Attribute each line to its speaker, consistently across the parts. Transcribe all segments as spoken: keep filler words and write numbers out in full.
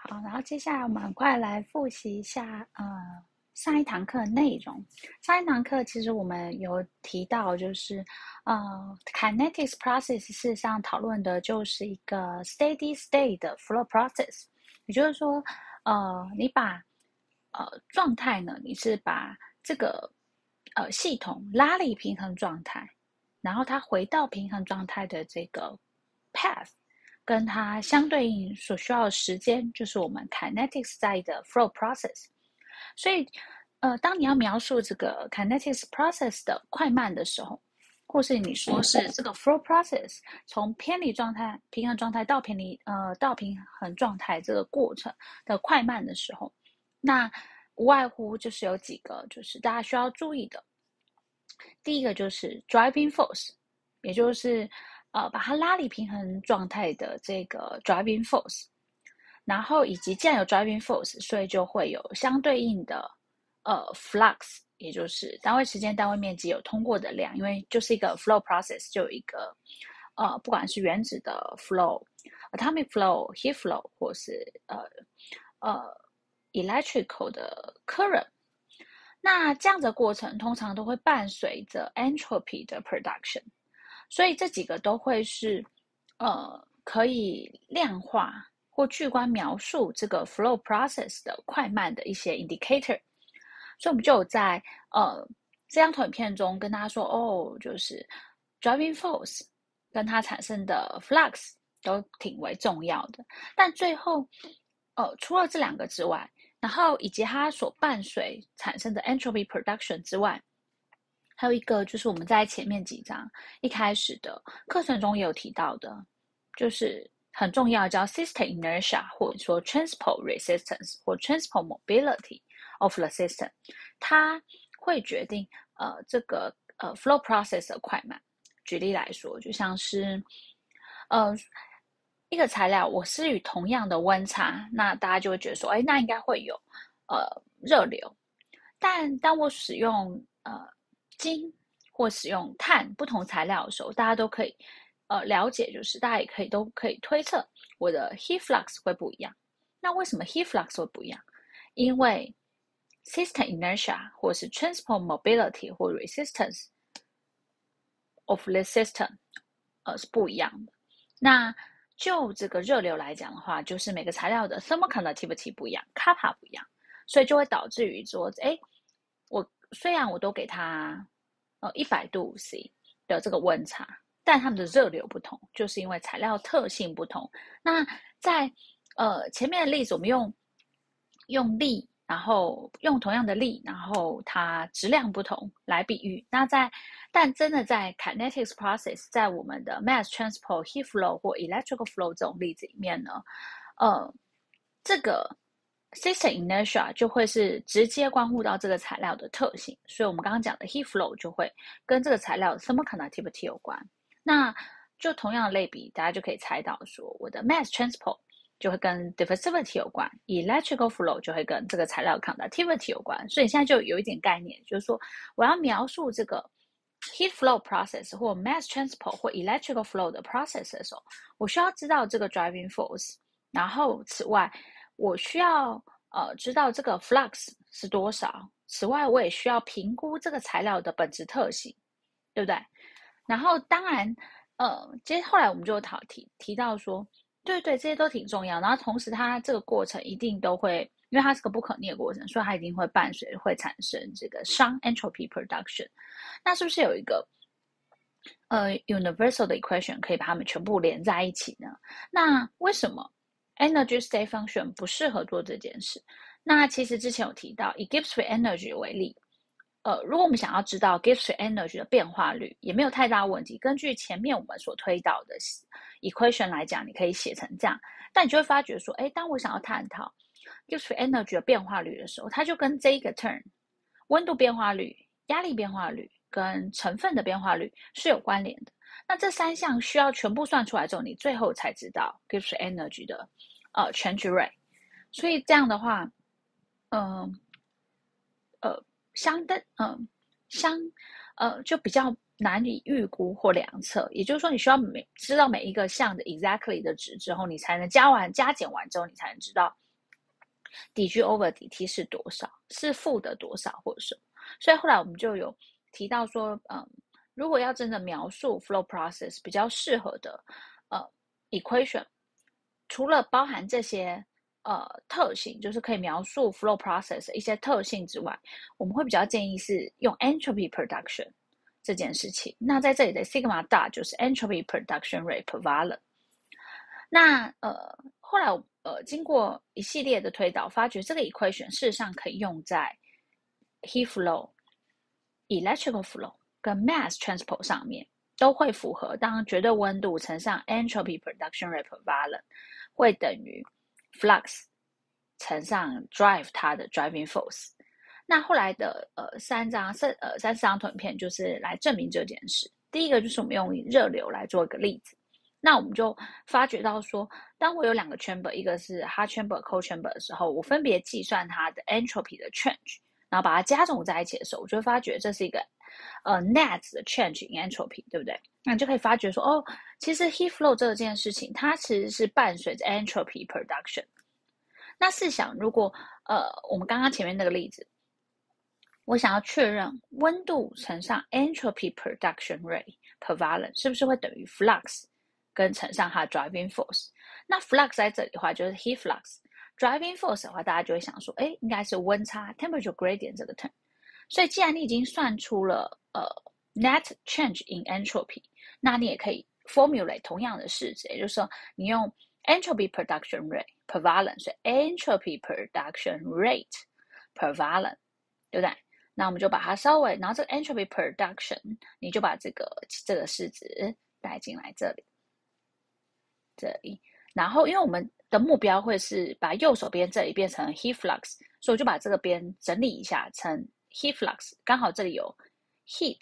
Speaker 1: 好，然后接下来我们很快来复习一下，呃，上一堂课的内容。上一堂课其实我们有提到，就是呃，kinetics process 事实上讨论的就是一个 steady state 的 flow process，也就是说，呃，你把呃状态呢，你是把这个呃系统拉离平衡状态，然后它回到平衡状态的这个 path。跟它相对应所需要的时间，就是我们 kinetics 在的 flow process。所以，呃，当你要描述这个 kinetics process 的快慢的时候，或是你说是这个 flow process 从偏离状态、平衡状态到偏离呃到平衡状态这个过程的快慢的时候，那无外乎就是有几个就是大家需要注意的。第一个就是 driving force，也就是呃把它拉离平衡状态的这个 driving force，然后以及既然有 driving force，所以就会有相对应的呃 flux，也就是单位时间、单位面积有通过的量，因为就是一个 flow process，就有一个呃不管是原子的 flow、atomic flow、heat flow，或是呃呃 electrical 的 current。那这样的过程通常都会伴随着 entropy 的 production，所以这几个都会是呃可以量化或具观描述这个 flow process 的快慢的一些 indicator。所以我们就有在呃这张投影片中跟大家说，哦，就是 driving force 跟它产生的 flux 都挺为重要的。但最后，呃，除了这两个之外，然后以及它所伴随产生的 entropy production 之外，还有一个就是我们在前面几章一开始的课程中也有提到的，就是很重要叫 system inertia， 或者说 transport resistance 或 transport mobility of the system， 它会决定呃这个呃 flow process 的快慢。举例来说，就像是呃一个材料我施予同样的温差，那大家就会觉得说，哎，那应该会有呃热流。但当我使用呃金或使用碳不同材料的时候，大家都可以呃了解，就是大家也可以都可以推测我的 heat flux 会不一样。那为什么 heat flux 会不一样？因为 system inertia 或是 transport mobility 或 resistance of the system 呃是不一样的。那就这个热流来讲的话，就是每个材料的 thermal conductivity 不一样 kappa 不一样，所以就会导致于说，哎，我虽然我都给它呃一百度 C 的这个温差，但它们的热流不同，就是因为材料特性不同。那在呃前面的例子，我们用用力，然后用同样的力，然后它质量不同来比喻。那在但真的在 kinetics process， 在我们的 mass transport、heat flow 或 electrical flow 这种例子里面呢，呃，这个 system inertia 就会是直接关乎到这个材料的特性，所以我们刚刚讲的 heat flow 就会跟这个材料的 thermal conductivity 有关。那就同样的类比，大家就可以猜到说，我的 mass transport 就会跟 diffusivity 有关 ，electrical flow 就会跟这个材料 conductivity 有关。所以现在就有一点概念，就是说我要描述这个 heat flow process 或 mass transport 或 electrical flow 的 process 的时候，我需要知道这个 driving force，然后此外，我需要呃知道这个 flux 是多少。此外，我也需要评估这个材料的本质特性，对不对？然后当然，呃，接后来我们就讨提提到说，对对，这些都挺重要。然后同时，它这个过程一定都会，因为它是个不可逆的过程，所以它一定会伴随会产生这个熵 entropy production。那是不是有一个呃 universal 的 equation 可以把它们全部连在一起呢？那为什么 energy state function 不适合做这件事？那其实之前有提到，以 Gibbs free energy 为例。呃，如果我们想要知道 Gibbs free energy 的变化率，也没有太大问题。根据前面我们所推导的 equation 来讲，你可以写成这样。但你就会发觉说，哎，当我想要探讨 Gibbs free energy 的变化率的时候，它就跟这一个 term 温度变化率、压力变化率跟成分的变化率是有关联的。那这三项需要全部算出来之后，你最后才知道 Gibbs free energy 的呃 change rate。所以这样的话，嗯呃。呃相等，嗯，相，呃，就比较难以预估或量测。也就是说，你需要每知道每一个项的 exactly 的值之后，你才能加完加减完之后，你才能知道 dG over dt 是多少，是负的多少或者什么。所以后来我们就有提到说，嗯，如果要真的描述 flow process 比较适合的呃 equation， 除了包含这些呃特性，就是可以描述 flow process 的一些特性之外，我们会比较建议是用 entropy production 这件事情。那在这里的 sigma 大就是 entropy production rate per volume。那呃后来呃经过一系列的推导，发觉这个 equation 事实上可以用在 heat flow、electrical flow 跟 mass transport 上面，都会符合。当绝对温度乘上 entropy production rate per volume 会等于 flux 乘上 drive 它的 driving force。那后来的呃三张三呃三四张图片就是来证明这件事。第一个就是我们用热流来做一个例子。那我们就发觉到说，当我有两个 chamber， 一个是 hot chamber、cold chamber 的时候，我分别计算它的 entropy 的 change， 然后把它加总在一起的时候，我就会发觉这是一个呃 net 的 change in entropy， 对不对？那你就可以发觉说，哦，其实 heat flow 这件事情，它其实是伴随着 entropy production。那试想，如果呃我们刚刚前面那个例子，我想要确认温度乘上 entropy production rate per volume 是不是会等于 flux 跟乘上它的 driving force。那 flux 在这里的话就是 heat flux，driving force 的话大家就会想说，哎，应该是温差 temperature gradient 这个 term。所以既然你已经算出了呃 net change in entropy， 那你也可以 formulate 同样的式子，也就是说你用 entropy production rate per volume， 所以 entropy production rate per volume， 对不对？那我们就把它稍微，然后这个 entropy production， 你就把这个这个式子带进来这里，这里。然后因为我们的目标会是把右手边这里变成 heat flux， 所以我就把这个边整理一下成 heat flux， 刚好这里有 heat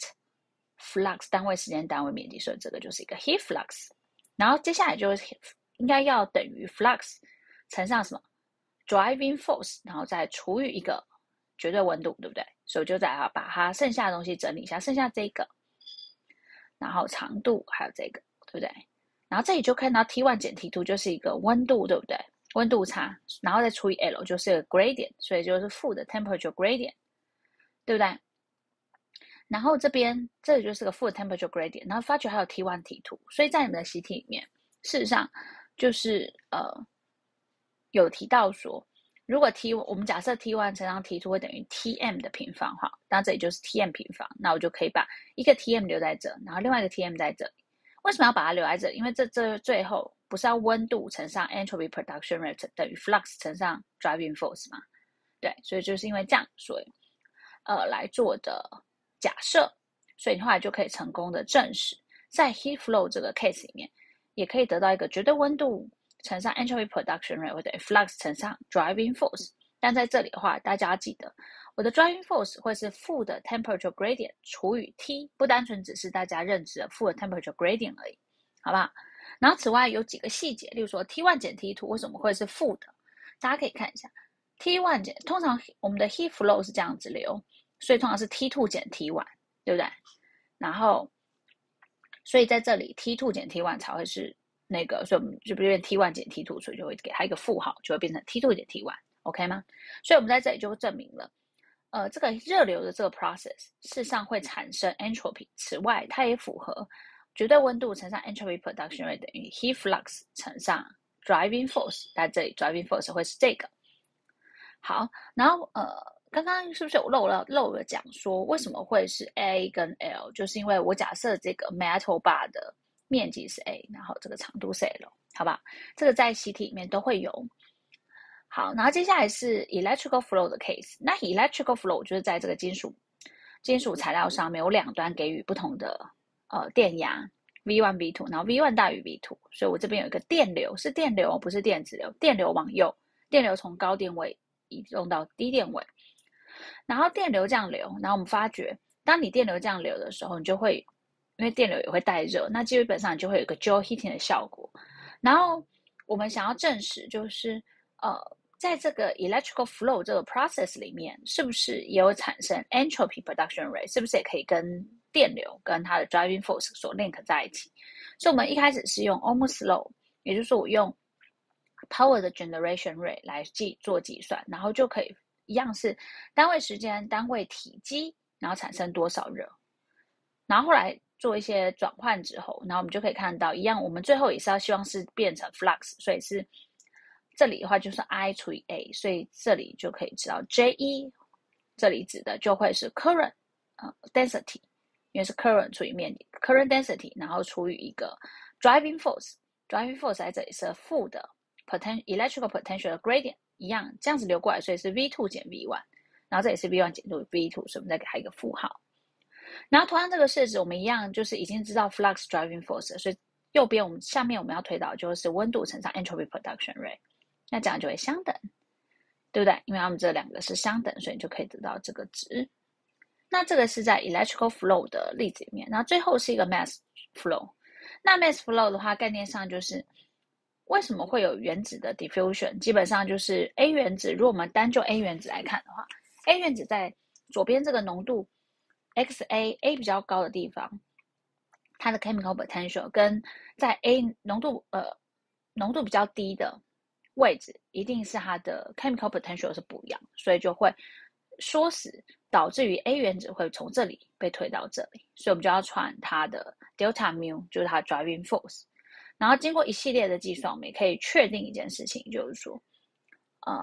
Speaker 1: flux 单位时间单位面积，所以这个就是一个 heat flux。然后接下来就应该要等于 flux 乘上什么 driving force， 然后再除以一个绝对温度，对不对？所以我就再把它剩下的东西整理一下，剩下这个，然后长度还有这个，对不对？然后这里就看到 T 一 减 T 二 就是一个温度，对不对？温度差，然后再除以 L 就是一个 gradient， 所以就是负的 temperature gradient， 对不对？然后这边这里就是个负的 temperature gradient， 然后发觉还有 T 一 T 二， 所以在你们的习题里面，事实上就是呃有提到说，如果 T 我们假设 T 一 乘上 T 二 会等于 T M 的平方哈，那这里就是 T M 平方，那我就可以把一个 T M 留在这，然后另外一个 T M 在这里。为什么要把它留在这里？因为这这最后不是要温度乘上 entropy production rate 等于 flux 乘上 driving force 嘛？对，所以就是因为这样，所以呃来做的假设，所以你后来就可以成功的证实，在 heat flow 这个 case 里面，也可以得到一个绝对温度乘上 entropy production rate 会等于 flux 乘上 driving force。但在这里的话，大家要记得，我的 driving force 会是负的 temperature gradient 除以 T， 不单纯只是大家认知的负的 temperature gradient 而已，好不好？然后此外有几个细节，例如说 T 一 减 T 二 为什么会是负的？大家可以看一下 T 一 减，通常我们的 heat flow 是这样子流，所以通常是 T 二 减 T 一， 对不对？然后，所以在这里 T 二 减 T 一 才会是那个，所以我们就变 T 一 减 T 二， 所以就会给它一个负号，就会变成 T 二 减 T 一。OK 吗？所以我们在这里就证明了，呃，这个热流的这个 process 事实上会产生 entropy。此外，它也符合绝对温度乘上 entropy production rate 等于 heat flux 乘上 driving force。在这里 driving force 会是这个。好，然后呃，刚刚是不是有漏了漏了讲说为什么会是 A 跟 L？ 就是因为我假设这个 metal bar 的面积是 A， 然后这个长度是 L， 好吧？这个在习题里面都会有。好，然后接下来是 electrical flow 的 case。那 electrical flow 就是在这个金属金属材料上面有两端给予不同的呃电压 V 一 V 二， 然后 V 一 大于 V 二， 所以我这边有一个电流，是电流不是电子流，电流往右，电流从高电位移动到低电位，然后电流这样流，然后我们发觉当你电流这样流的时候，你就会因为电流也会带热，那基本上就会有一个 Joule heating 的效果。然后我们想要证实就是呃在这个 electrical flow 这个 process 里面，是不是也有产生 entropy production rate？ 是不是也可以跟电流跟它的 driving force 所 link 在一起？所以我们一开始是用 Ohm's law， 也就是说我用 power 的 generation rate 来计做计算，然后就可以一样是单位时间、单位体积，然后产生多少热，然后后来做一些转换之后，然后我们就可以看到一样，我们最后也是要希望是变成 flux， 所以是这里的话就是 I 除以 A， 所以这里就可以知道 J 一 这里指的就会是 current、呃、density， 因为是 current 除以面积 current density， 然后除以一个 driving force， driving force 在这里是负的 potential electrical potential gradient， 一样这样子流过来，所以是 V 二 减 V 一， 然后这里是 V 一 减 V 二， 所以我们再给它一个负号。然后同样这个式子我们一样就是已经知道 flux driving force， 所以右边我们下面我们要推导就是温度乘上 entropy production rate， 那这样就会相等，对不对？因为它们这两个是相等，所以你就可以得到这个值。那这个是在 electrical flow 的例子里面，然后最后是一个 mass flow。那 mass flow 的话，概念上就是为什么会有原子的 diffusion， 基本上就是 A 原子，如果我们单就 A 原子来看的话， A 原子在左边这个浓度 X A A 比较高的地方，它的 chemical potential 跟在 A 浓度呃浓度比较低的位置，一定是它的 chemical potential 是不一样，所以就会缩死，导致于 A 原子会从这里被推到这里，所以我们就要传它的 delta mu， 就是它的 driving force。然后经过一系列的计算，我们也可以确定一件事情，就是说，呃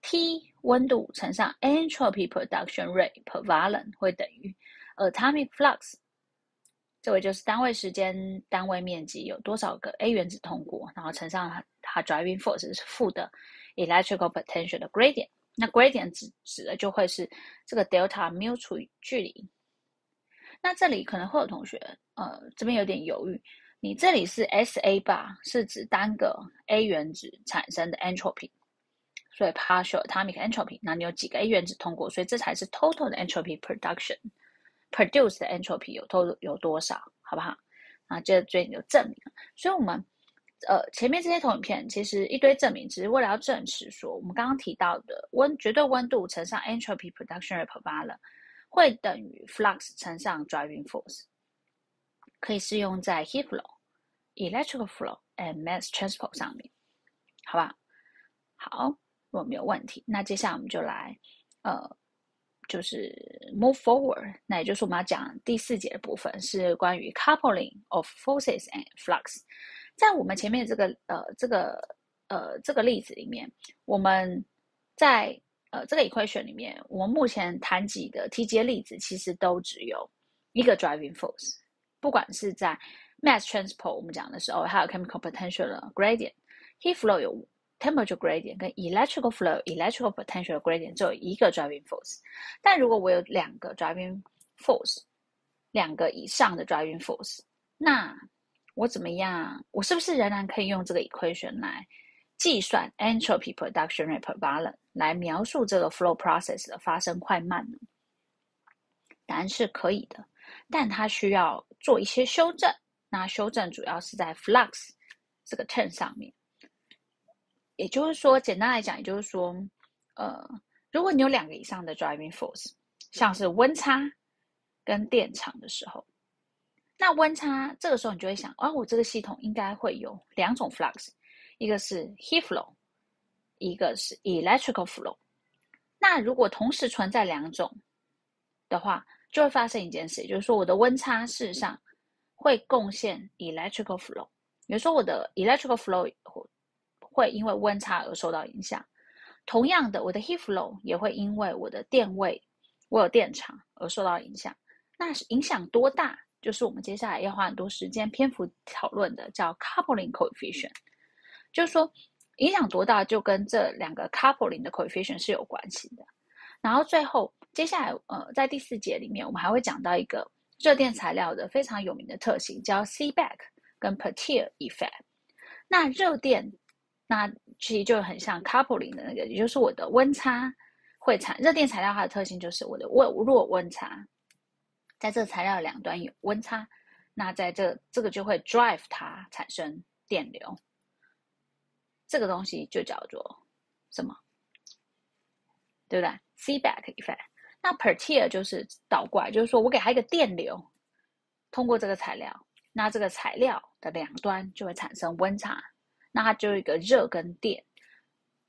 Speaker 1: ，T 温度乘上 entropy production rate per volume 会等于 atomic flux。这位就是单位时间、单位面积有多少个 A 原子通过，然后乘上它它 driving force 是负的 electrical potential 的 gradient。那 gradient 指指的就会是这个 delta mu 除以距离。那这里可能会有同学，呃，这边有点犹豫，你这里是 S A bar 是指单个 A 原子产生的 entropy， 所以 partial atomic entropy， 那你有几个 A 原子通过，所以这才是 total 的 entropy production。produce 的 entropy 有多有多少，好不好？啊，这最近有证明了，所以我们呃前面这些投影片其实一堆证明，只是为了要证实说我们刚刚提到的温绝对温度乘上 entropy production rate per volume 会等于 flux 乘上 driving force， 可以适用在 heat flow、electrical flow and mass transport 上面，好吧？好，如果没有问题，那接下来我们就来呃。就是 move forward， 那也就是我们要讲第四节的部分，是关于 coupling of forces and flux。在我们前面这个呃这个呃这个例子里面，我们在呃这个 equation 里面，我们目前谈及的 T 阶例子其实都只有一个 driving force， 不管是在 mass transport 我们讲的时候，还有 chemical potential 的 gradient，heat flow 有temperature gradient 跟 electrical flow electrical potential gradient 只有一个 driving force， 但如果我有两个 driving force， 两个以上的 driving force， 那我怎么样？我是不是仍然可以用这个 equation 来计算 entropy production rate per volume 来描述这个 flow process 的发生快慢呢？答案是可以的，但它需要做一些修正。那修正主要是在 flux 这个 term 上面。也就是说，简单来讲，也就是说，呃，如果你有两个以上的 driving force， 像是温差跟电场的时候，那温差这个时候你就会想，哦，我这个系统应该会有两种 flux， 一个是 heat flow， 一个是 electrical flow。那如果同时存在两种的话，就会发生一件事，就是说我的温差事实上会贡献 electrical flow， 比如说我的 electrical flow会因为温差而受到影响。同样的，我的 heat flow 也会因为我的电位，我有电场而受到影响。那影响多大，就是我们接下来要花很多时间篇幅讨论的，叫 coupling coefficient。就是说，影响多大就跟这两个 coupling 的 coefficient 是有关系的。然后最后，接下来呃，在第四节里面，我们还会讲到一个热电材料的非常有名的特性，叫 Seebeck 跟 Peltier effect。那热电那其实就很像 coupling 的那个，也就是我的温差会产热电材料，它的特性就是我的温弱温差，在这材料的两端有温差，那在这这个就会 drive 它产生电流，这个东西就叫做什么？对不对 ？Seebeck effect。那 Peltier 就是倒过来，就是说我给它一个电流通过这个材料，那这个材料的两端就会产生温差。那它就有一个热跟电，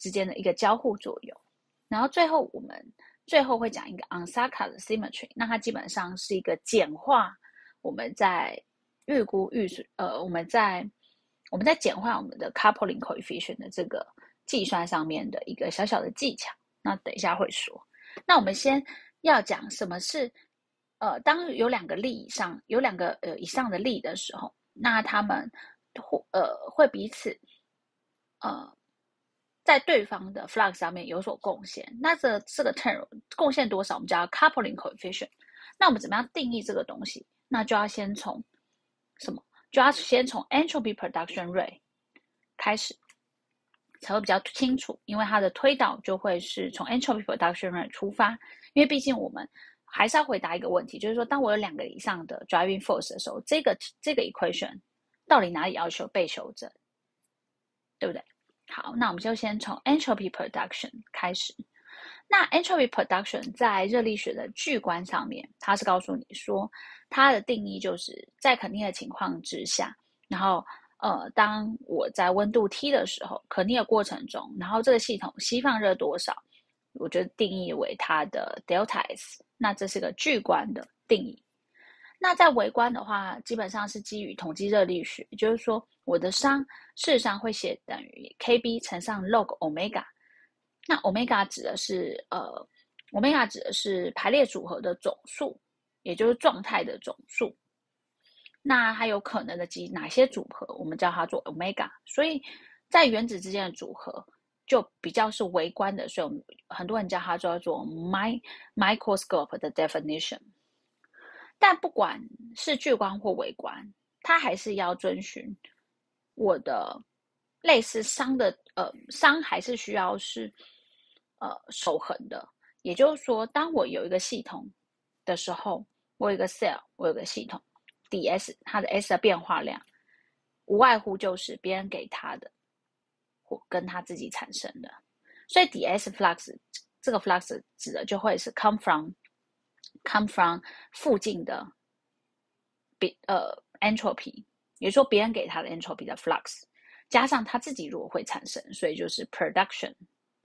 Speaker 1: 之间的一个交互作用。然后最后我们最后会讲一个 Ansaka 的 symmetry， 那它基本上是一个简化我们在预估预呃我们在我们在简化我们的 coupling coefficient 的这个计算上面的一个小小的技巧。那等一下会说。那我们先要讲什么是呃当有两个力以上有两个呃以上的力的时候，那他们呃会彼此呃在对方的 flux 上面有所贡献。那这这个 term 贡献多少，我们叫 coupling coefficient。那我们怎么样定义这个东西？那就要先从什么？就要先从 entropy production rate 开始，才会比较清楚。因为它的推导就会是从 entropy production rate 出发。因为毕竟我们还是要回答一个问题，就是说，当我有两个以上的 driving force 的时候，这个这个 equation 到底哪里要求被修正，对不对？好，那我们就先从 entropy production 开始。那 entropy production 在热力学的巨观上面，它是告诉你说，它的定义就是在肯定的情况之下，然后呃，当我在温度 T 的时候，肯定的过程中，然后这个系统吸放热多少，我就定义为它的 delta S。那这是个巨观的定义。那在微观的话，基本上是基于统计热力学，也就是说，我的熵事实上会写等于 K B 乘上 log omega。那 omega 指的是呃 omega 指的是排列组合的总数，也就是状态的总数。那还有可能的几哪些组合，我们叫它做 omega。所以在原子之间的组合就比较是微观的，所以我们很多人叫它叫做 my microscope 的 definition。但不管是巨观或微观，它还是要遵循我的类似熵的呃熵还是需要是呃守恒的。也就是说，当我有一个系统的时候，我有一个 cell， 我有个系统 ds， 它的 s 的变化量无外乎就是别人给它的或跟它自己产生的。所以 ds flux 这个 flux 指的就会是 come from come from 附近的呃 entropy， 也就是说别人给他的 entropy 的 flux 加上他自己如果会产生，所以就是 production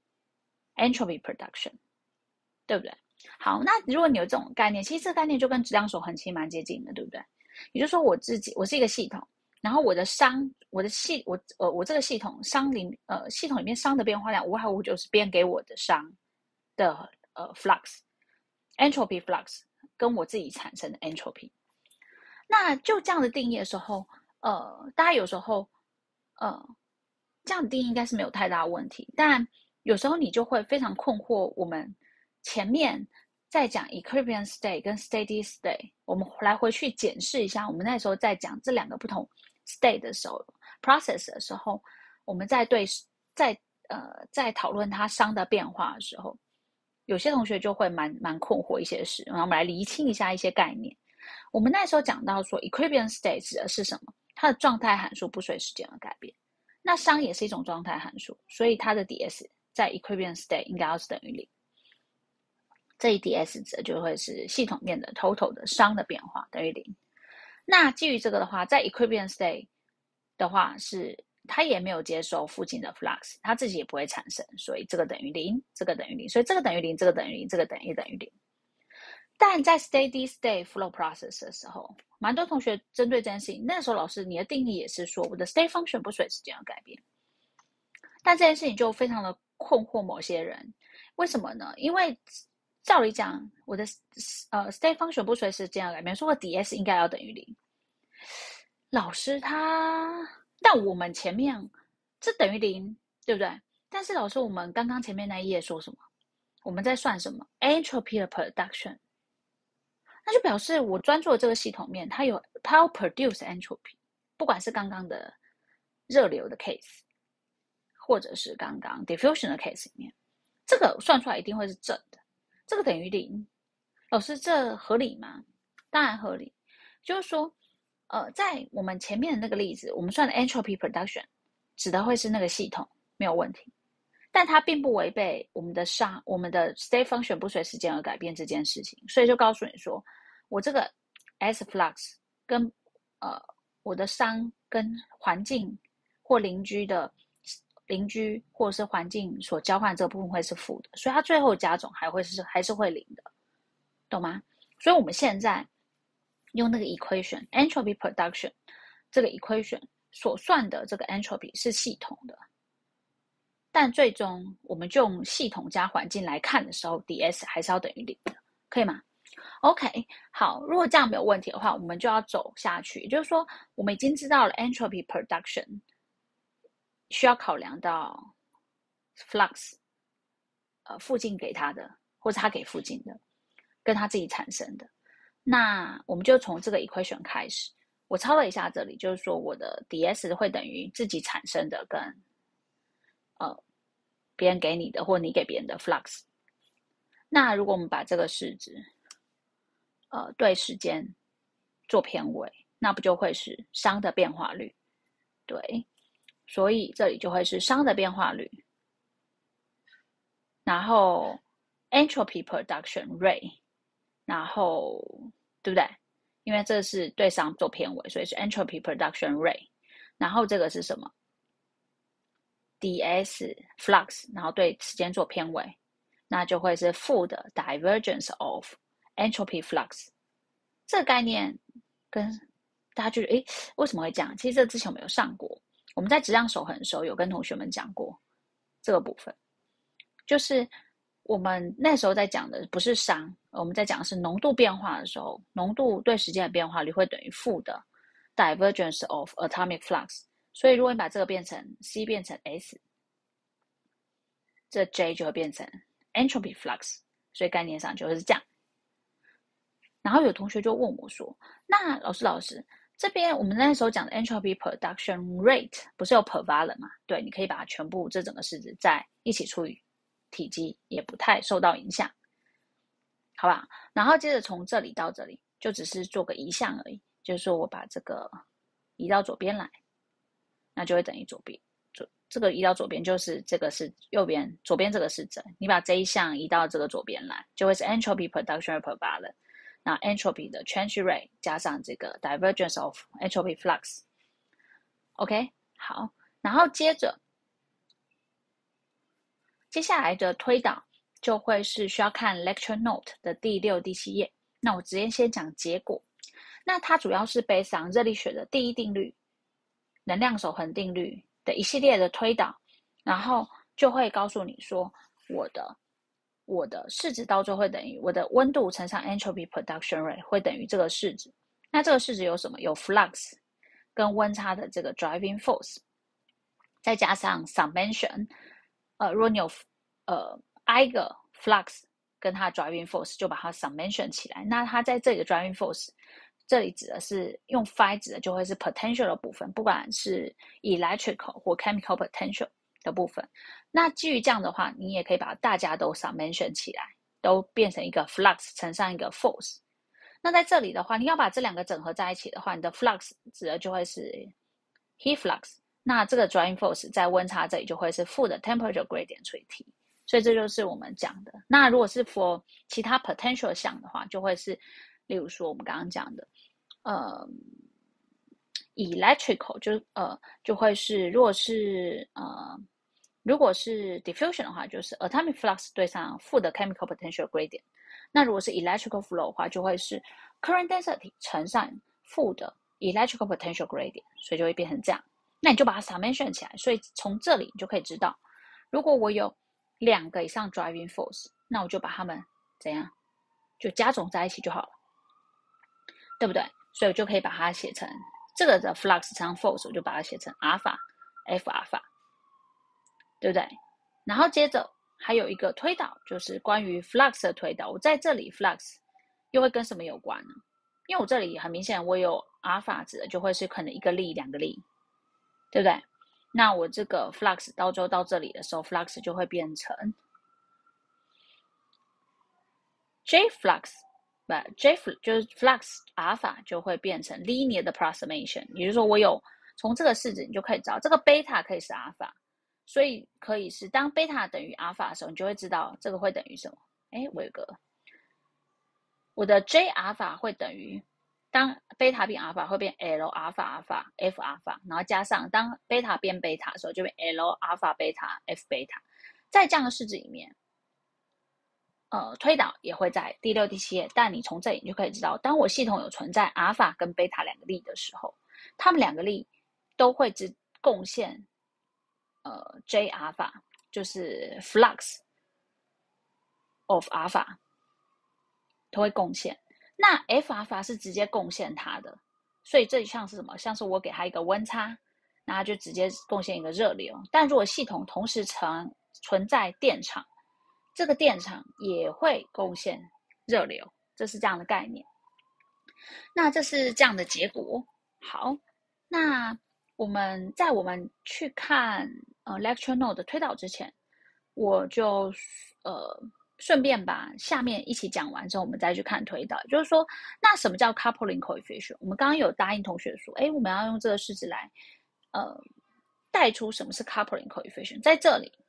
Speaker 1: entropy production， 对不对？好，那如果你有这种概念，其实这个概念就跟质量守恒其实蛮接近的，对不对？也就是说我自己我是一个系统，然后我的熵我的系我呃我这个系统熵里呃系统里面熵的变化量无外乎就是别人给我的熵的呃 flux entropy flux 跟我自己产生的 entropy。那就这样的定义的时候，呃，大家有时候，呃，这样的定义应该是没有太大问题，但有时候你就会非常困惑。我们前面在讲 equilibrium state 跟 steady state， 我们来回去检视一下，我们那时候在讲这两个不同 state 的时候 ，process 的时候，我们在对在呃在讨论它熵的变化的时候，有些同学就会蛮蛮困惑一些事，然后我们来厘清一下一些概念。我们那时候讲到说 equilibrium state 指的是什么？它的状态函数不随时间而改变。那熵也是一种状态函数，所以它的 ds 在 equilibrium state 应该要是等于零。这一 ds 指的就会是系统面的 total 的熵的变化等于零。那基于这个的话，在 equilibrium state 的话是它也没有接受附近的 flux， 它自己也不会产生，所以这个等于零，这个等于零，所以这个等于零，这个等于零，这个等于等于零。但在 steady state flow process 的时候，蛮多同学针对这件事情，那时候老师你的定义也是说我的 state function 不随时间而改变，但这件事情就非常的困惑某些人。为什么呢？因为照理讲，我的呃 state function 不随时间而改变，说我 ds 应该要等于零。老师他，但我们前面这等于零，对不对？但是老师，我们刚刚前面那一页说什么？我们在算什么 entropy 的 production。那就表示我专注的这个系统面，它有它要 produce entropy， 不管是刚刚的热流的 case， 或者是刚刚 diffusion 的 case 里面，这个算出来一定会是正的，这个等于零。老师，这合理吗？当然合理。就是说，呃，在我们前面的那个例子，我们算的 entropy production 指的会是那个系统，没有问题。但它并不违背我们的熵，我们的 state function 不随时间而改变这件事情，所以就告诉你说，我这个 s flux 跟呃我的熵跟环境或邻居的邻居或者是环境所交换这个部分会是负的，所以它最后加总还会是还是会零的，懂吗？所以我们现在用那个 equation entropy production 这个 equation 所算的这个 entropy 是系统的，但最终我们就用系统加环境来看的时候 ds 还是要等于零的，可以吗？ OK， 好，如果这样没有问题的话，我们就要走下去，也就是说我们已经知道了 entropy production 需要考量到 flux 呃附近给他的，或者他给附近的，跟他自己产生的。那我们就从这个 equation 开始，我抄了一下这里，就是说我的 ds 会等于自己产生的跟呃别人给你的或你给别人的 flux。那如果我们把这个式子呃对时间做偏位，那不就会是熵的变化率？对，所以这里就会是熵的变化率，然后 entropy production rate， 然后对不对？因为这是对熵做偏位，所以是 entropy production rate， 然后这个是什么 ？ds flux， 然后对时间做偏位，那就会是负的 divergence of entropy flux。这个概念跟大家觉得，诶，为什么会这样？其实这之前我们有上过，我们在质量守恒的时候有跟同学们讲过这个部分，就是我们那时候在讲的不是熵，我们在讲的是浓度变化的时候，浓度对时间的变化率会等于负的 divergence of atomic flux。所以如果你把这个变成 C 变成 S， 这 J 就会变成 entropy flux， 所以概念上就是这样。然后有同学就问我说，那老师老师这边我们那时候讲的 entropy production rate 不是有 per volume 吗？对，你可以把它全部这整个式子在一起除以体积，也不太受到影响，好吧？然后接着从这里到这里就只是做个移项而已，就是说我把这个移到左边来，那就会等于左边左这个移到左边就是这个是右边，左边这个是这，你把这一项移到这个左边来，就会是 entropy production per volume。那 entropy 的 change rate 加上这个 divergence of entropy flux。OK， 好，然后接着接下来的推导就会是需要看 lecture note 的第六、第七页。那我直接先讲结果。那它主要是based on热力学的第一定律、能量守恒定律的一系列的推导，然后就会告诉你说我的。我的式子到最后会等于我的温度乘上 entropy production rate 会等于这个式子。那这个式子有什么？有 flux 跟温差的这个 driving force， 再加上 summation。呃，如果你有呃 i 个 flux 跟它的 driving force， 就把它 summation 起来。那它在这里的 driving force， 这里指的是用 phi 指的就会是 potential 的部分，不管是 electrical 或 chemical potential。的部分，那基于这样的话，你也可以把大家都 summation 起来，都变成一个 flux 乘上一个 force。那在这里的话，你要把这两个整合在一起的话，你的 flux 指的就会是 heat flux。那这个 driving force 在温差这里就会是负的 temperature gradient 除以 T。所以这就是我们讲的。那如果是 for 其他 potential 项的话，就会是，例如说我们刚刚讲的，呃。electrical 就呃就会是，如果是呃如果是 diffusion 的话，就是 atomic flux 对上负的 chemical potential gradient。那如果是 electrical flow 的话，就会是 current density 乘上负的 electrical potential gradient， 所以就会变成这样。那你就把它 summation 起来，所以从这里你就可以知道，如果我有两个以上 driving force， 那我就把它们怎样就加总在一起就好了，对不对？所以我就可以把它写成这个的 flux 乘 force， 我就把它写成 alpha f alpha， 对不对？然后接着还有一个推导，就是关于 flux 的推导。我在这里 flux 又会跟什么有关呢？因为我这里很明显我有 alpha 指的就会是可能一个力、两个力，对不对？那我这个 flux 到最后到这里的时候 ，flux 就会变成 J flux。不 ，J 就是 flux alpha 就会变成 linear 的 approximation， 也就是说我有从这个式子你就可以知道这个 beta 可以是 alpha， 所以可以是当 beta 等于 alpha 的时候，你就会知道这个会等于什么。哎，我有个我的 J alpha 会等于当贝塔变阿尔法会变 L 阿尔法阿尔法 F 阿尔法，然后加上当贝塔变贝塔的时候就变 L 阿尔法贝塔 F 贝塔。在这样的式子里面，呃，推导也会在第六、第七页，但你从这里就可以知道，当我系统有存在阿尔法跟贝塔两个力的时候，它们两个力都会只贡献呃 J 阿尔法，就是 flux of 阿尔法，都会贡献。那 F 阿尔法是直接贡献它的，所以这像是什么？像是我给它一个温差，那它就直接贡献一个热流。但如果系统同时存存在电场，这个电场也会贡献热流，这是这样的概念。那这是这样的结果。好，那我们在我们去看呃 lecture note 的推导之前，我就呃顺便把下面一起讲完之后，我们再去看推导。就是说，那什么叫 coupling coefficient？ 我们刚刚有答应同学说，哎，我们要用这个式子来呃带出什么是 coupling coefficient。在这里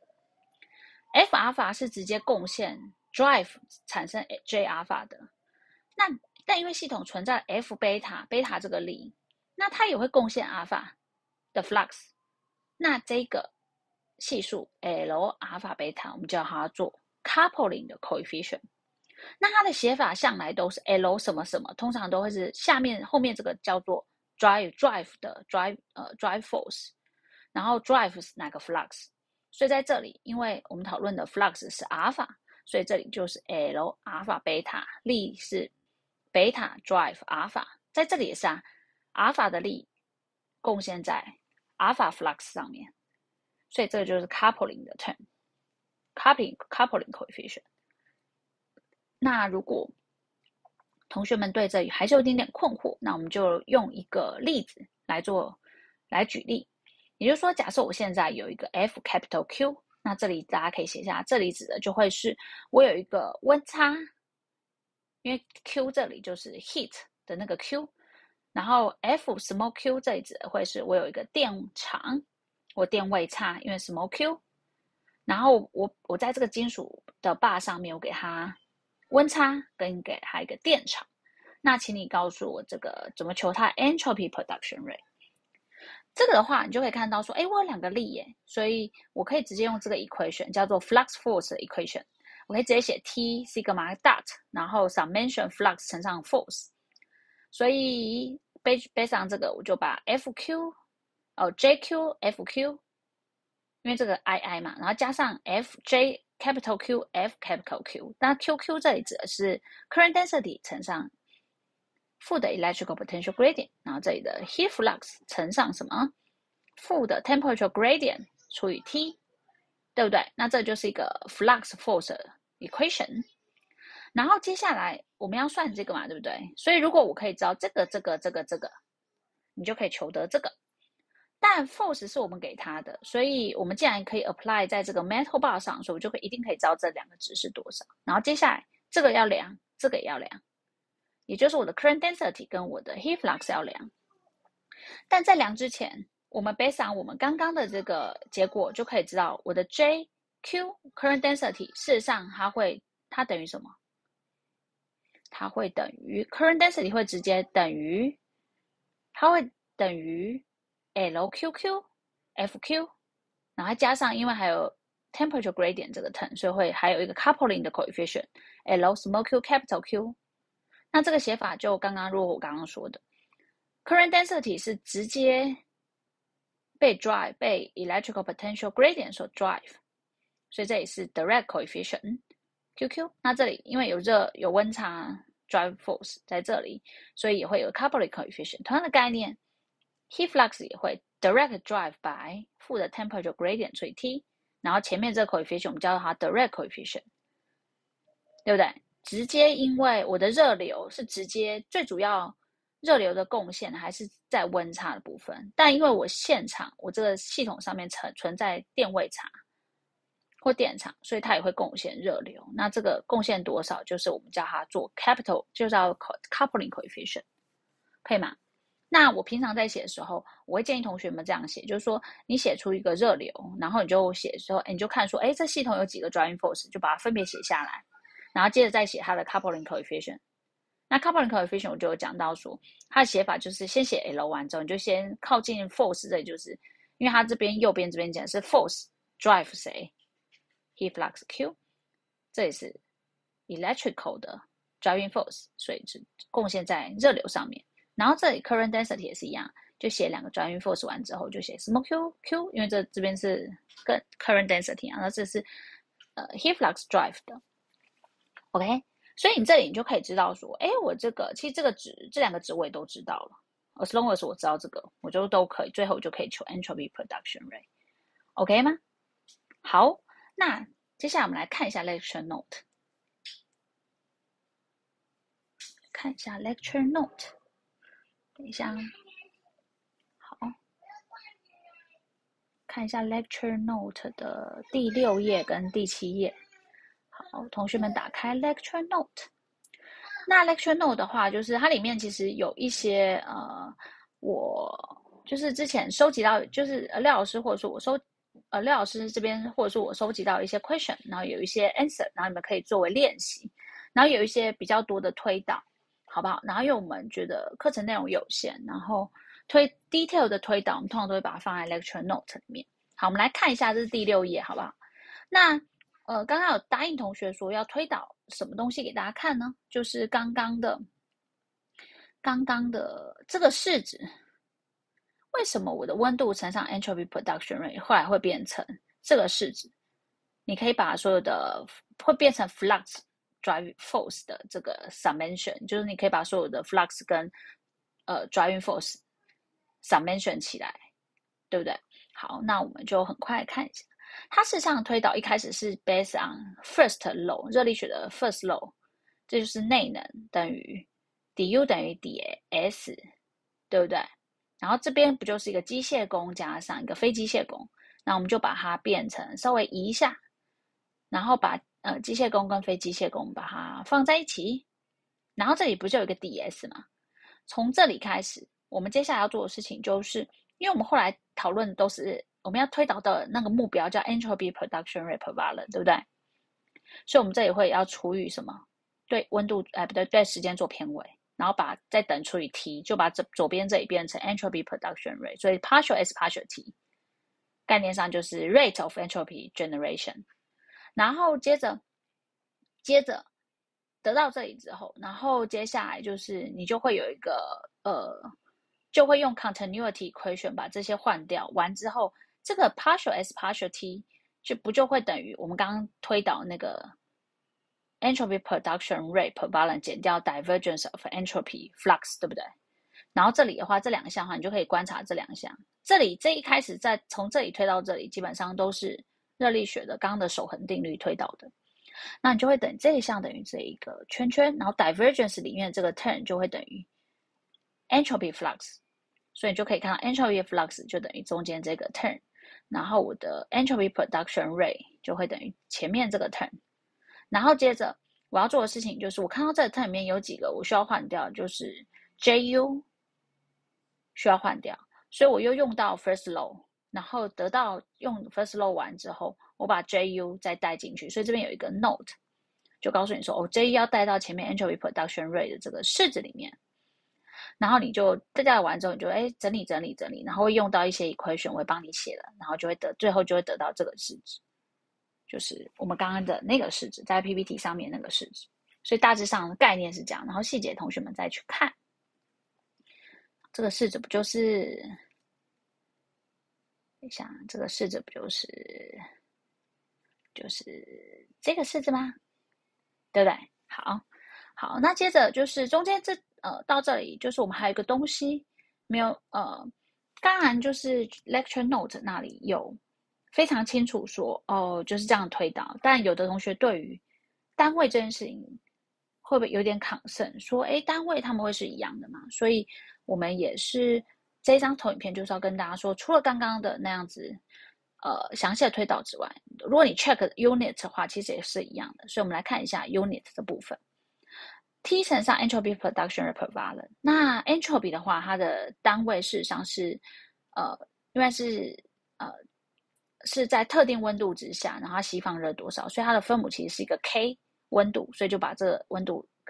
Speaker 1: ，F 阿尔法是直接贡献 drive 产生 J 阿尔法的。那但因为系统存在 F 贝塔贝塔这个力，那它也会贡献阿尔法的 flux。那这个系数 L 阿尔法贝塔，我们叫它做 coupling 的 coefficient。那它的写法向来都是 L 什么什么，通常都会是下面后面这个叫做 drive drive 的 drive 呃 drive force， 然后 drive 是哪个 flux。所以在这里，因为我们讨论的 flux 是阿尔法，所以这里就是 L 阿尔法贝塔，力是贝塔 drive 阿尔法，在这里也是啊，阿尔法的力贡献在阿尔法 flux 上面，所以这个就是 coupling 的 term，coupling coupling coefficient。那如果同学们对这里还是有一点点困惑，那我们就用一个例子来做来举例。也就是说，假设我现在有一个 F capital Q， 那这里大家可以写下，这里指的就会是我有一个温差，因为 Q 这里就是 heat 的那个 Q， 然后 F small q 这里指的会是我有一个电场或电位差，因为 small q， 然后我我在这个金属的把上面，我给它温差跟给它一个电场。那请你告诉我这个怎么求它 entropy production rate。这个的话，你就可以看到说，哎，我有两个力耶，所以我可以直接用这个 equation 叫做 flux force 的 equation， 我可以直接写 T sigma dot， 然后 summation flux 乘上 force， 所以 based on 这个，我就把 Fq 哦 J Q F Q， 因为这个 I I 嘛，然后加上 F J capital Q F capital Q， 那 Q Q 这里指的是 current density 乘上负的 electrical potential gradient， 然后这里的 heat flux 乘上什么？负的 temperature gradient 除以 T， 对不对？那这就是一个 flux force equation。然后接下来我们要算这个嘛，对不对？所以如果我可以知道这个、这个、这个、这个，你就可以求得这个。但 force 是我们给它的，所以我们既然可以 apply 在这个 metal bar 上，所以我就可以一定可以知道这两个值是多少。然后接下来这个要量，这个也要量。也就是我的 current density 跟我的 heat flux 要量，但在量之前，我们 based on 我们刚刚的这个结果，就可以知道我的 J Q current density 事实上它会它等于什么？它会等于 current density 会直接等于，它会等于 L Q Q F Q， 然后加上因为还有 temperature gradient 这个 term， 所以会还有一个 coupling 的 coefficient L small q capital Q。那这个写法就刚刚如果我刚刚说的 current density 是直接被 drive 被 electrical potential gradient 所 drive， 所以这里是 direct coefficient Q Q。 那这里因为有热有温差 drive force 在这里，所以也会有 coupling coefficient。 同样的概念 heat flux 也会 direct drive by 负的 temperature gradient 除以 T， 然后前面这个 coefficient 我们叫它 direct coefficient， 对不对？直接因为我的热流是直接最主要热流的贡献还是在温差的部分，但因为我现场我这个系统上面存存在电位差或电场，所以它也会贡献热流。那这个贡献多少，就是我们叫它做 capital， 就叫 coupling coefficient， 可以吗？那我平常在写的时候，我会建议同学们这样写，就是说你写出一个热流，然后你就写说，你就看说，哎，这系统有几个 driving force，就把它分别写下来。然后接着再写它的 coupling coefficient， 那 coupling coefficient 我就有讲到说，它的写法就是先写 L 完之后，你就先靠近 force， 这里就是因为它这边右边这边讲是 force drive 谁 heat flux Q， 这里是 electrical 的 driving force， 所以是贡献在热流上面。然后这里 current density 也是一样，就写两个 driving force 完之后就写 small q q， 因为这这边是跟 current density 啊，那这是呃 heat flux drive 的 ，OK。所以你这里你就可以知道说，哎，我这个其实这个值这两个值我也都知道了 ，as long as 我知道这个，我就都可以，最后我就可以求 entropy production rate，OK 吗？好，那接下来我们来看一下 lecture note， 看一下 lecture note， 等一下，好，看一下 lecture note 的第六页跟第七页。好，同学们打开 lecture note。那 lecture note 的话，就是它里面其实有一些呃，我就是之前收集到，就是廖老师或者说我收呃廖老师这边或者说我收集到一些 question， 然后有一些 answer， 然后你们可以作为练习，然后有一些比较多的推导，好不好？然后因为我们觉得课程内容有限，然后推 detail 的推导，我们通常都会把它放在 lecture note 里面。好，我们来看一下，这是第六页，好不好？那呃，刚刚有答应同学说要推导什么东西给大家看呢？就是刚刚的，刚刚的这个式子，为什么我的温度乘上 entropy production rate 后来会变成这个式子？你可以把所有的会变成 flux driving force 的这个 summation， 就是你可以把所有的 flux 跟呃 driving force summation 起来，对不对？好，那我们就很快看一下。它事实上推导一开始是 based on first law， 热力学的 first law， 这就是内能等于 du 等于 ds， 对不对？然后这边不就是一个机械功加上一个非机械功，那我们就把它变成稍微移一下，然后把呃机械功跟非机械功把它放在一起，然后这里不就有一个 ds 吗？从这里开始，我们接下来要做的事情就是，因为我们后来讨论都是我们要推导的那个目标叫 entropy production rate per volume， 对不对？所以我们这里会要除以什么？对温度，哎不对，对时间做偏微，然后把再等除以 t， 就把这左边这里变成 entropy production rate， 所以 partial s partial t， 概念上就是 rate of entropy generation。然后接着接着得到这里之后，然后接下来就是你就会有一个呃，就会用 continuity equation 把这些换掉，完之后这个 partial s partial t 就不就会等于我们刚刚推导那个 entropy production rate per volume 减掉 divergence of entropy flux， 对不对？然后这里的话，这两项的话，你就可以观察这两项。这里这一开始在从这里推到这里，基本上都是热力学的刚刚的守恒定律推导的。那你就会等这一项等于这一个圈圈，然后 divergence 里面这个 term 就会等于 entropy flux， 所以你就可以看到 entropy flux 就等于中间这个 term， 然后我的 entropy production rate 就会等于前面这个 term， 然后接着我要做的事情就是我看到这个 term 里面有几个我需要换掉，就是 Ju 需要换掉，所以我又用到 first law， 然后得到用 first law 完之后，我把 Ju 再带进去，所以这边有一个 note， 就告诉你说，哦 ，Ju 要带到前面 entropy production rate 的这个式子里面，然后你就带带完之后，你就哎整理整理整理，然后会用到一些 equation，我会帮你写了，然后就会得最后就会得到这个式子，就是我们刚刚的那个式子，在 P P T 上面那个式子，所以大致上的概念是这样，然后细节同学们再去看。这个式子不就是等一下，这个式子不就是就是这个式子吗？对不对？好，好，那接着就是中间这呃到这里，就是我们还有一个东西没有呃，当然就是 lecture note 那里有非常清楚说哦就是这样推导，但有的同学对于单位这件事情会不会有点 concern， 说哎单位他们会是一样的嘛？所以我们也是这一张投影片就是要跟大家说，除了刚刚的那样子呃详细的推导之外，如果你 check unit 的话，其实也是一样的。所以我们来看一下 unit 的部分。T 乘上 entropy production rate per volume。那 entropy 的话，它的单位事实上是呃，因为是呃是在特定温度之下，然后它吸放热多少，所以它的分母其实是一个 K 温度，所以就把这个温度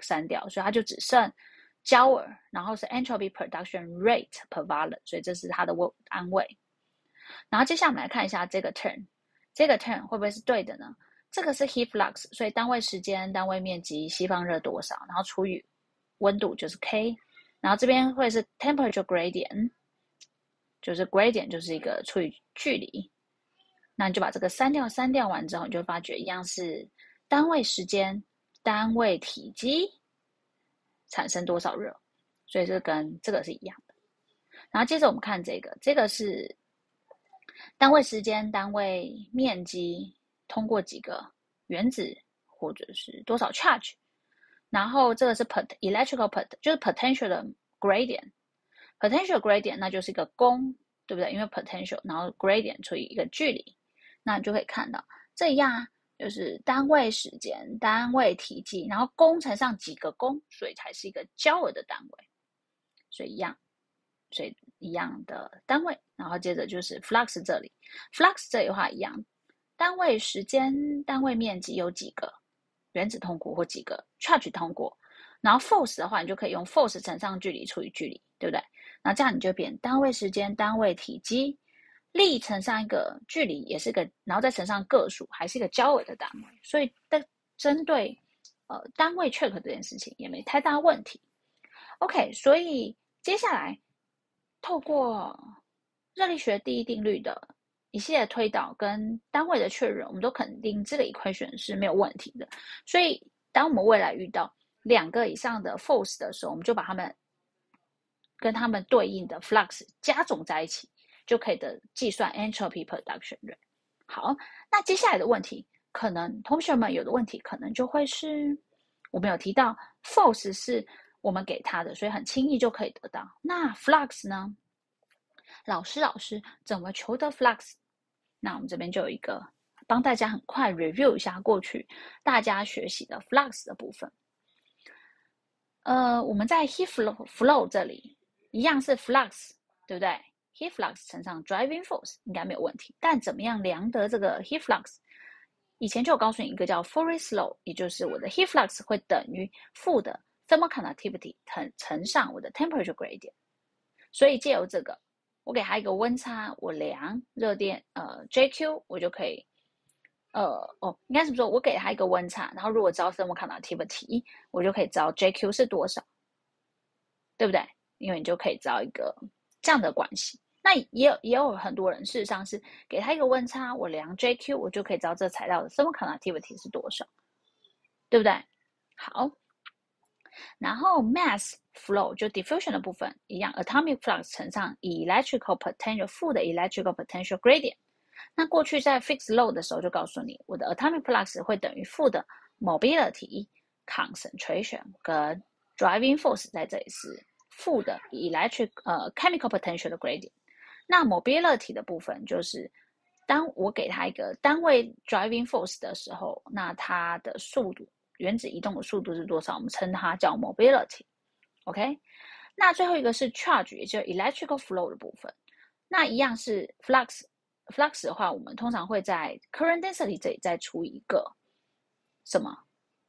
Speaker 1: 删掉，所以它就只剩 Joule， 然后是 entropy production rate per volume， 所以这是它的单位。然后接下来我们来看一下这个 term， 这个 term 会不会是对的呢？这个是 heat flux， 所以单位时间、单位面积、吸放热多少，然后除以温度就是 K， 然后这边会是 temperature gradient， 就是 gradient 就是一个除以距离，那你就把这个删掉，删掉完之后，你就发觉一样是单位时间、单位体积产生多少热，所以这跟这个是一样的。然后接着我们看这个，这个是单位时间、单位面积通过几个原子或者是多少 charge， 然后这个是 electrical pot 就是 potential 的 gradient，potential gradient 那就是一个功，对不对？因为 potential， 然后 gradient 除以一个距离，那你就可以看到这样就是单位时间、单位体积，然后功乘上几个功，所以才是一个焦耳的单位，所以一样，所以一样的单位。然后接着就是 flux 这里 ，flux 这里的话一样，单位时间、单位面积有几个原子通过或几个 charge 通过，然后 force 的话，你就可以用 force 乘上距离除以距离，对不对？那这样你就变单位时间、单位体积，力乘上一个距离也是个，然后再乘上个数，还是一个焦耳的单位。所以的针对呃单位 check 这件事情也没太大问题。OK， 所以接下来透过热力学第一定律的一系列推导跟单位的确认，我们都肯定这个 equation 是没有问题的。所以当我们未来遇到两个以上的 force 的时候，我们就把它们跟它们对应的 flux 加总在一起，就可以的计算 entropy production rate。好，那接下来的问题，可能同学们有的问题可能就会是，我们有提到 force 是我们给它的，所以很轻易就可以得到。那 flux 呢？老师，老师怎么求得 flux？ 那我们这边就有一个帮大家很快 review 一下过去大家学习的 flux 的部分。呃，我们在 heat flow, flow 这里一样是 flux， 对不对？ heat flux 乘上 driving force 应该没有问题。但怎么样量得这个 heat flux？ 以前就有告诉你一个叫 Fourier law， 也就是我的 heat flux 会等于负的 thermal conductivity 乘上我的 temperature gradient。所以借由这个，我给它一个温差，我量热电呃 J Q， 我就可以呃哦，应该是说我给它一个温差，然后如果知道 thermal conductivity， 我就可以知道 J Q 是多少，对不对？因为你就可以知道一个这样的关系。那也有也有很多人事实上是给它一个温差，我量 J Q， 我就可以知道这材料的 thermal conductivity 是多少，对不对？好，然后 mass flow 就 diffusion 的部分一样 ，atomic flux 乘上 electrical potential 负的 electrical potential gradient。那过去在 fixed load 的时候就告诉你，我的 atomic flux 会等于负的 mobility concentration 跟 driving force 在这里是负的 electric 呃 chemical potential 的 gradient。那 mobility 的部分就是当我给它一个单位 driving force 的时候，那它的速度原子移动的速度是多少？我们称它叫 mobility。OK， 那最后一个是 charge， 也就是 electrical flow 的部分。那一样是 flux。flux 的话，我们通常会在 current density 这里再除以一个什么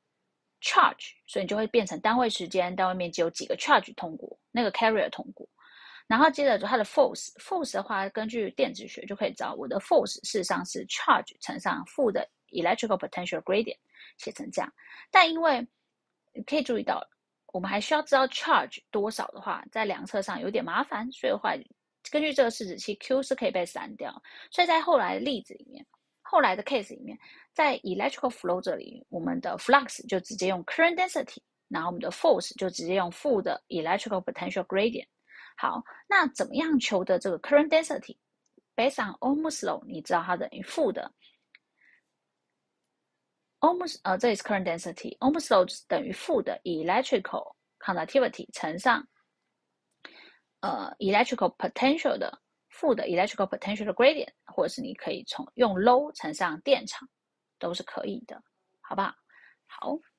Speaker 1: charge， 所以你就会变成单位时间、单位面积有几个 charge 通过，那个 carrier 通过。然后接着就它的 force，force 的话，根据电子学就可以知道，我的 force 事实上是 charge 乘上负的 electrical potential gradient， 写成这样。但因为你可以注意到，我们还需要知道 charge 多少的话，在量测上有点麻烦，所以的话，根据这个式子器 Q 是可以被删掉。所以在后来的例子里面，后来的 case 里面，在 electrical flow 这里，我们的 flux 就直接用 current density， 然后我们的 force 就直接用负的 electrical potential gradient。好，那怎么样求的这个 current density based on Ohm's law， 你知道它等于负的 Ohm's 呃，这里是 current density， Ohm's law 等于负的 electrical conductivity 乘上呃 electrical potential 的负的 electrical potential 的 gradient， 或者是你可以从用 low 乘上电场，都是可以的，好不好？好。